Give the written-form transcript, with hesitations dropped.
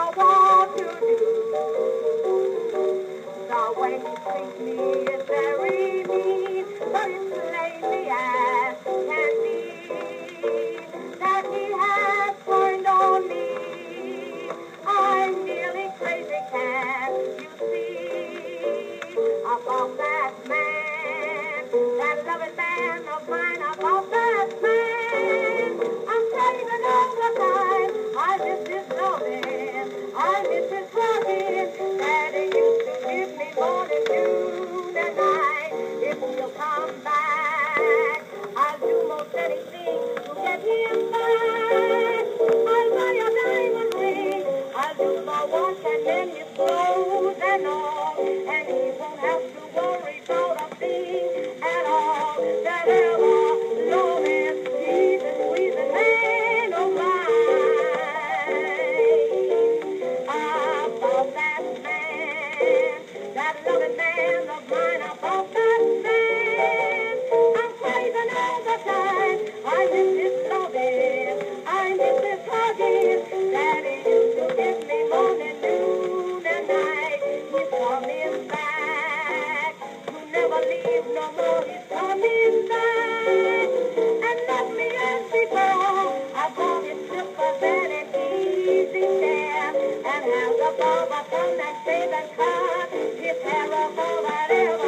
I want to do. The way he treats me is very mean, but it's plainly as can be that he has turned on me. I'm nearly crazy, can't you see? About that man, that loving man of mine, about that man. I'm craving all the time. I miss his loving, I miss his hugging. Daddy used to give me morning, noon, and night. If he'll come back, I'll do most anything to get him back. I'll buy a diamond ring, I'll do the wash and then his clothes and all, and he won't have to worry about a thing at all. That ever loving, teasing, squeezing man of mine. About that man, that loving man of mine, about that man. I'm craving all the time. I miss his loving, I miss his hugging. Daddy used to give me morning, noon, and night. He's coming back. You never leave no more. He's coming back. And love me as before. I bought his slippers and an easy chair, and has a barber come and shave and cut his hair off all that ever